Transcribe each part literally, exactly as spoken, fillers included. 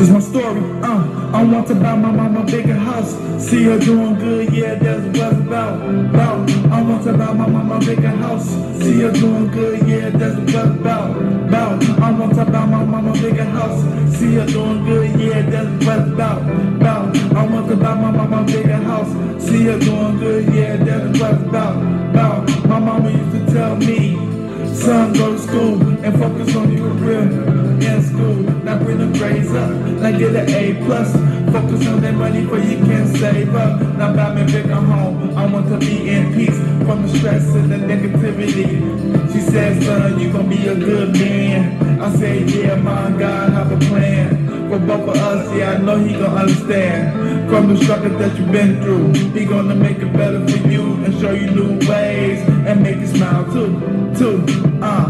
This my story, uh, I want to buy my mama a bigger house. See her doing good, yeah, that's what it's about, about. I want to buy my mama a bigger house. See her doing good, yeah, that's what it's about, about. I want to buy my mama a bigger house. See her doing good, yeah, that's what it's about, about. I want to buy my mama a bigger house. See her doing good, yeah, that's what it's about, about. My mama used to tell me, son, go to school and focus on your career in school. Now bring the grades up, now get an A plus. Focus on that money for you can save up. Now buy me a bigger home. I want to be in peace from the stress and the negativity. She said, son, you gon' be a good man. I said, yeah, my God have a plan for both of us. Yeah, I know he gon' understand. From the struggle that you've been through, he gonna make it better for you and show you new ways and make you smile too, too. Uh,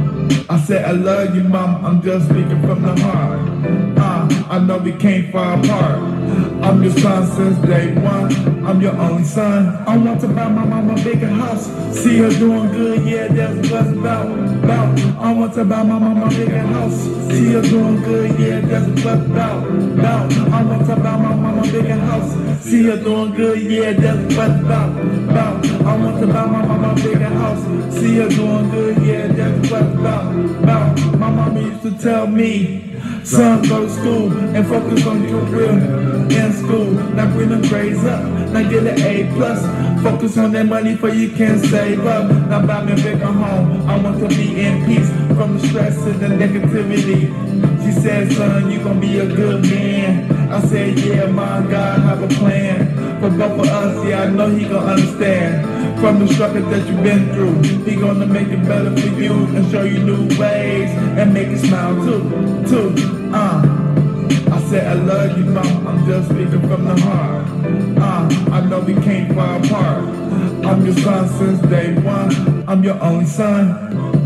I said I love you, mama. I'm just speaking from the heart. Uh, I know we can't fall apart. I'm your son since day one. I'm your only son. I want to buy my mama a bigger house. See her doing good, yeah, that's what it's about, about. I want to buy my mama a bigger house. See her doing good, yeah, that's what it's about, about. I want to buy my mama a bigger house. See her doing good, yeah, that's what it's about, about. I want to buy my mama a bigger house. See her doing good, yeah, that's what it's about, about. My mama used to tell me, son, go to school and focus on your career in school. Now bring the grades up, now get an A plus. Focus on that money for you can save up. Now buy me a bigger home. I want to be in peace from the stress and the negativity. She said, son, you gon' be a good man. I said, yeah, my God have a plan for both of us. Yeah, I know he gon' understand. From the struggle that you've been through, he gonna make it better for you and show you new ways and make you smile too, too. Uh, I said I love you, mama. I'm just speaking from the heart. Uh, I know we can't fall apart. I'm your son since day one. I'm your only son.